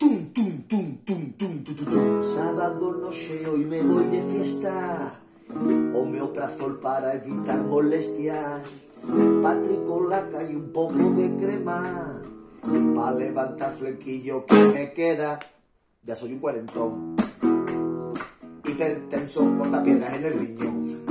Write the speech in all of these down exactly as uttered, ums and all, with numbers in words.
tum, tum, tum, tum, tum, tum, tum, tum. Sábado noche, hoy me voy de fiesta. Omeprazol para evitar molestias. Patricolaca y un poco de crema. Pa' levantar flequillo que me queda. Ya soy un cuarentón. Hipertenso, bota piedras en el riñón.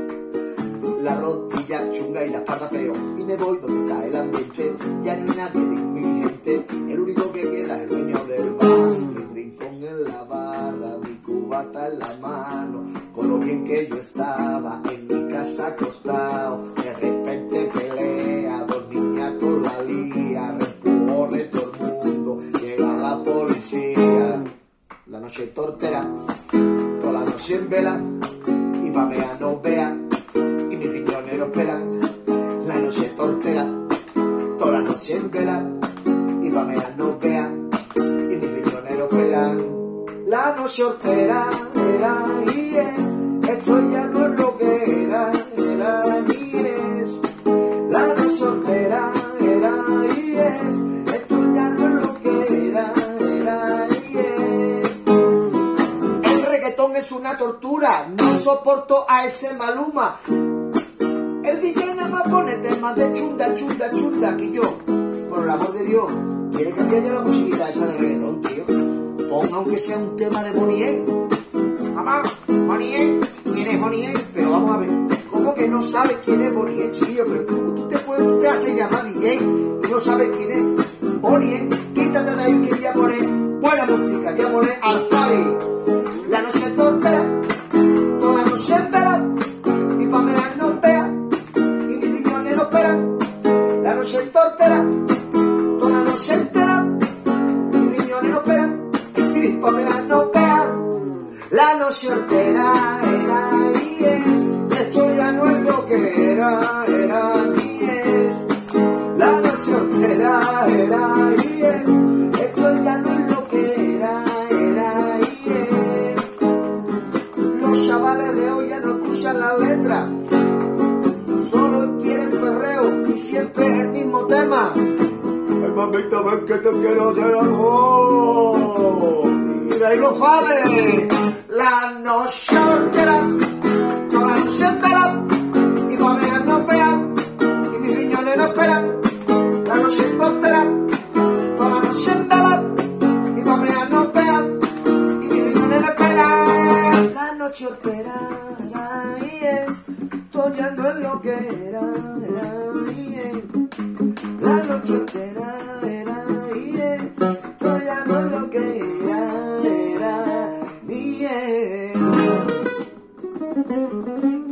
La rodilla chunga y la espalda peor. Y me voy donde está el ambiente. Ya no hay nadie de mi gente. El único que queda es el dueño del bar. Mi rincón en la barra, mi cubata en la mano. Con lo bien que yo estaba en mi casa acostado. De repente pelea, dos niñas con la lía. Reempujones todo el mundo. Llega la policía. La noche tortera, toda la noche en vela. Y mamea no vea. Y mis riñoneros esperan. La noche tortera, toda la noche en vela. Y mamea no vea. Y mis riñoneros esperan. La noche hortera era y es. Esto ya no es lo que era, era y es. La noche hortera era y es. Esto ya no es lo que era, era y es. El reggaetón es una tortura. No soporto a ese Maluma. El D J nada más pone temas de chunda, chunda, chunda. Que yo, por el amor de Dios, quiere cambiar ya la musiquita esa de reggaetón, tío. Ponga aunque sea un tema de Bonnie M. Mamá, Bonnie M, ¿quién es Bonnie M? Pero vamos a ver, ¿cómo que no sabes quién es Bonnie M, chiquillo? Pero tú, tú te puedes, tú te haces llamar D J y no sabes quién es Bonnie M. Quítate de ahí que voy a poner buena música, voy a poner Alfari. La noche tortera, toda la noche en vela, y Pamela no vea, y mis riñones no esperan. La noche tortera, toda la noche entera, y mis riñones no esperan, y mis Pamela no vea. La noche hortera era y es, esto ya no es lo que era, era y es. La noche hortera era y es, esto ya no es lo que era, era y es. Los chavales de hoy ya no escuchan la letra, solo quieren perreo y siempre es el mismo tema. Ay, mamita, ven que te quiero hacer amor. Mira, ahí lo sale. La noche hortera, toda la noche en vela, y mamea no vea, y mis riñones no esperan. La noche hortera, toda la noche en vela, y mamea no vea, y mis riñones no esperan. La noche hortera era y es, todo ya no es lo que era, era y es. La noche hortera era y es, todo ya no es lo que era, era y es.